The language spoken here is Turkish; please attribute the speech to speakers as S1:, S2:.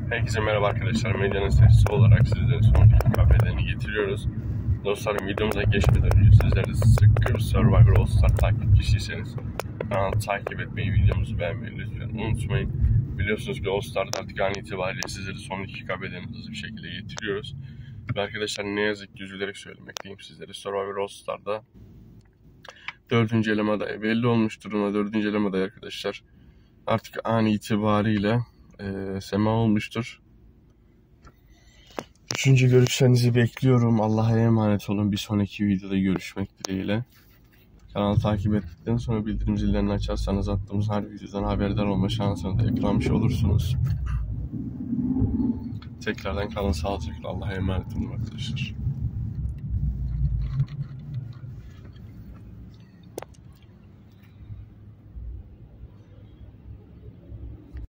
S1: Herkese merhaba arkadaşlar. Medyanın sesi olarak sizlere son haberlerini getiriyoruz. Dostlarım, videomuza geçmeden önce sizlere sıkı bir Survivor All Star takipçisiyseniz kanalı takip etmeyi, videomuzu beğenmeyi lütfen unutmayın. Biliyorsunuz ki All Star'da artık an itibariyle sizlere son 2 haberlerini hızlı bir şekilde getiriyoruz. Ve arkadaşlar, ne yazık ki üzülerek söylemekteyim sizlere, Survivor All Star'da 4. eleme adayı belli olmuş durumda. 4. eleme adayı arkadaşlar artık an itibariyle Sema olmuştur. 3. görüşlerinizi bekliyorum. Allah'a emanet olun. Bir sonraki videoda görüşmek dileğiyle. Kanalı takip ettikten sonra bildirim zillerini açarsanız attığımız her videodan haberdar olma şansını da yakalamış olursunuz. Tekrardan kalın sağlıcakla. Allah'a emanet olun arkadaşlar.